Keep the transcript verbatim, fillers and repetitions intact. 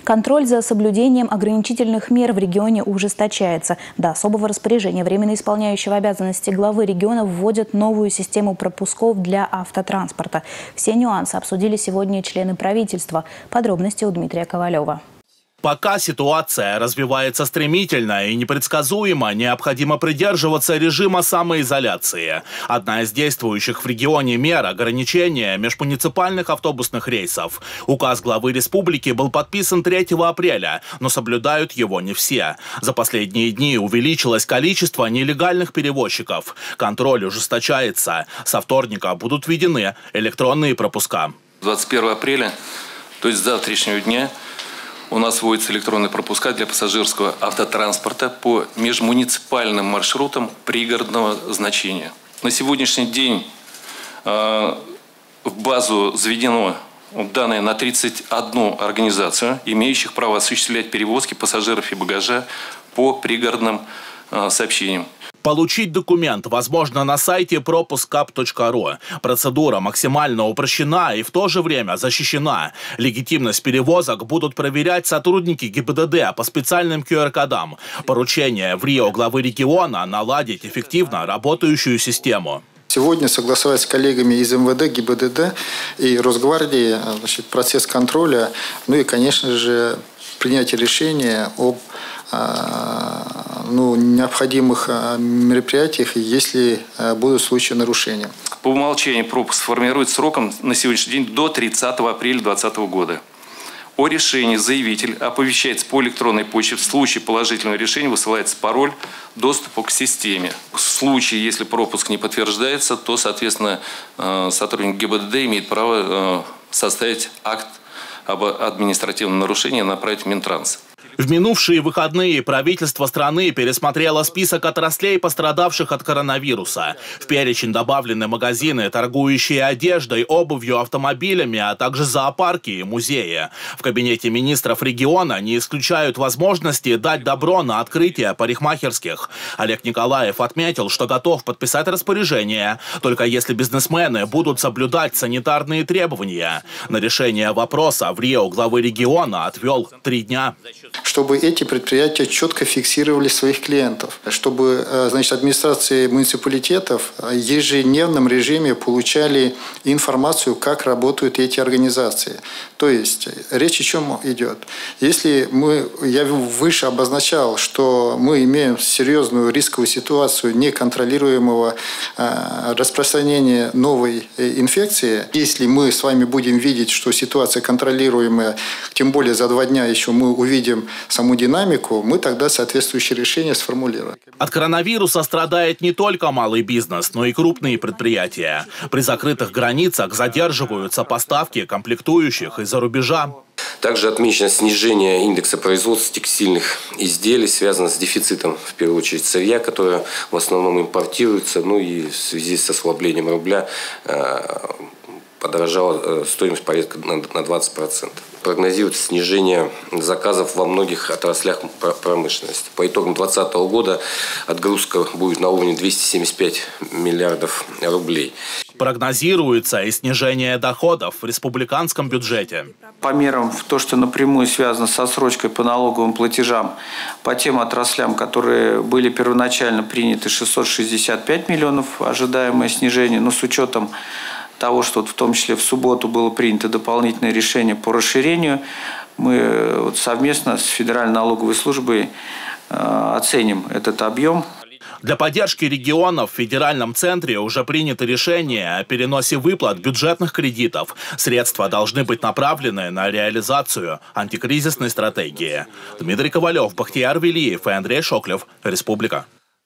Контроль за соблюдением ограничительных мер в регионе ужесточается. До особого распоряжения временно исполняющего обязанности главы региона вводят новую систему пропусков для автотранспорта. Все нюансы обсудили сегодня члены правительства. Подробности у Дмитрия Ковалева. Пока ситуация развивается стремительно и непредсказуемо, необходимо придерживаться режима самоизоляции. Одна из действующих в регионе мер – ограничения межмуниципальных автобусных рейсов. Указ главы республики был подписан третьего апреля, но соблюдают его не все. За последние дни увеличилось количество нелегальных перевозчиков. Контроль ужесточается. Со вторника будут введены электронные пропуска. двадцать первого апреля, то есть с завтрашнего дня, у нас вводятся электронные пропуска для пассажирского автотранспорта по межмуниципальным маршрутам пригородного значения. На сегодняшний день э, в базу заведено данные на тридцать одну организацию, имеющих право осуществлять перевозки пассажиров и багажа по пригородным э, сообщениям. Получить документ возможно на сайте пропускап точка ру. Процедура максимально упрощена и в то же время защищена. Легитимность перевозок будут проверять сотрудники ГИБДД по специальным ку эр кодам. Поручение в Рио главы региона наладить эффективно работающую систему. Сегодня согласовать с коллегами из эм вэ дэ, ГИБДД и Росгвардии, значит, процесс контроля, ну и, конечно же, принятие решения об ну, необходимых мероприятиях, если будут случаи нарушения. По умолчанию пропуск формирует сроком на сегодняшний день до тридцатого апреля две тысячи двадцатого года. О решении заявитель оповещается по электронной почте. В случае положительного решения высылается пароль доступа к системе. В случае, если пропуск не подтверждается, то, соответственно, сотрудник ГИБДД имеет право составить акт об административном нарушении и направить в Минтранс. В минувшие выходные правительство страны пересмотрело список отраслей, пострадавших от коронавируса. В перечень добавлены магазины, торгующие одеждой, обувью, автомобилями, а также зоопарки и музеи. В кабинете министров региона не исключают возможности дать добро на открытие парикмахерских. Олег Николаев отметил, что готов подписать распоряжение, только если бизнесмены будут соблюдать санитарные требования. На решение вопроса в Рио главы региона отвел три дня. Чтобы эти предприятия четко фиксировали своих клиентов, чтобы, значит, администрации муниципалитетов в ежедневном режиме получали информацию, как работают эти организации. То есть речь о чем идет? Если мы, я выше обозначал, что мы имеем серьезную рисковую ситуацию неконтролируемого распространения новой инфекции, если мы с вами будем видеть, что ситуация контролируемая, тем более за два дня еще мы увидим саму динамику, мы тогда соответствующее решение сформулируем. От коронавируса страдает не только малый бизнес, но и крупные предприятия. При закрытых границах задерживаются поставки комплектующих из-за рубежа. Также отмечено снижение индекса производства текстильных изделий, связано с дефицитом, в первую очередь, сырья, которое в основном импортируется, ну и в связи с ослаблением рубля подорожала стоимость порядка на двадцать процентов. Прогнозируется снижение заказов во многих отраслях промышленности. По итогам две тысячи двадцатого года отгрузка будет на уровне двухсот семидесяти пяти миллиардов рублей. Прогнозируется и снижение доходов в республиканском бюджете. По мерам, то, что напрямую связано с отсрочкой по налоговым платежам, по тем отраслям, которые были первоначально приняты, шестьсот шестьдесят пять миллионов, ожидаемое снижение, но с учетом того, что в том числе в субботу было принято дополнительное решение по расширению, мы вот совместно с Федеральной налоговой службой оценим этот объем. Для поддержки регионов в федеральном центре уже принято решение о переносе выплат бюджетных кредитов. Средства должны быть направлены на реализацию антикризисной стратегии. Дмитрий Ковалев, Бахтияр Велиев и Андрей Шоклев. Республика.